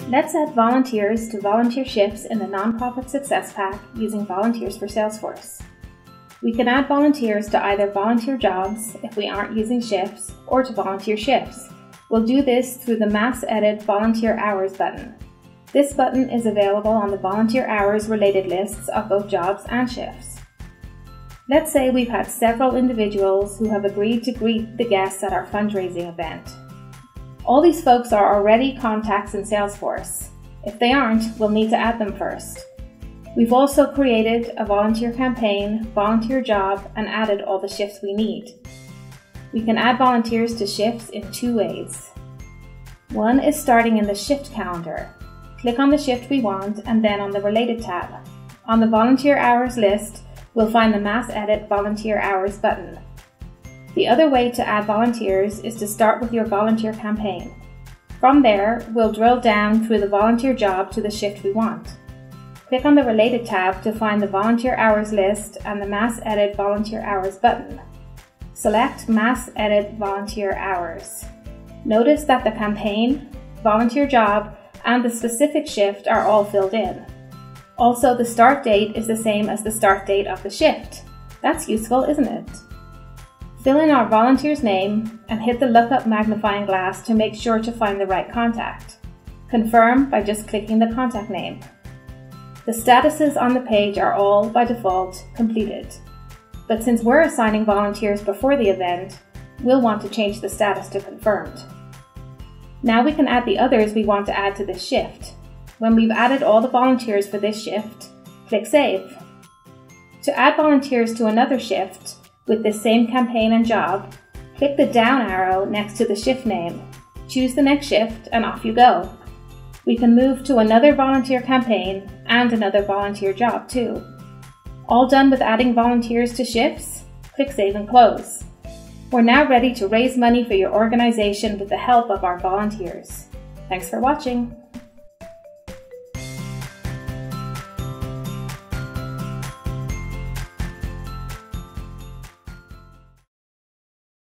Let's add volunteers to volunteer shifts in the Nonprofit Success Pack using Volunteers for Salesforce. We can add volunteers to either volunteer jobs if we aren't using shifts, or to volunteer shifts. We'll do this through the Mass Edit Volunteer Hours button. This button is available on the volunteer hours related lists of both jobs and shifts. Let's say we've had several individuals who have agreed to greet the guests at our fundraising event. All these folks are already contacts in Salesforce. If they aren't, we'll need to add them first. We've also created a volunteer campaign, volunteer job, and added all the shifts we need. We can add volunteers to shifts in two ways. One is starting in the shift calendar. Click on the shift we want and then on the Related tab. On the Volunteer Hours list, we'll find the Mass Edit Volunteer Hours button. The other way to add volunteers is to start with your volunteer campaign. From there, we'll drill down through the volunteer job to the shift we want. Click on the Related tab to find the Volunteer Hours list and the Mass Edit Volunteer Hours button. Select Mass Edit Volunteer Hours. Notice that the campaign, volunteer job, and the specific shift are all filled in. Also, the start date is the same as the start date of the shift. That's useful, isn't it? Fill in our volunteer's name and hit the lookup magnifying glass to make sure to find the right contact. Confirm by just clicking the contact name. The statuses on the page are all, by default, completed. But since we're assigning volunteers before the event, we'll want to change the status to confirmed. Now we can add the others we want to add to this shift. When we've added all the volunteers for this shift, click Save. To add volunteers to another shift with this same campaign and job, click the down arrow next to the shift name, choose the next shift, and off you go. We can move to another volunteer campaign and another volunteer job too. All done with adding volunteers to shifts? Click Save and Close. We're now ready to raise money for your organization with the help of our volunteers. Thanks for watching.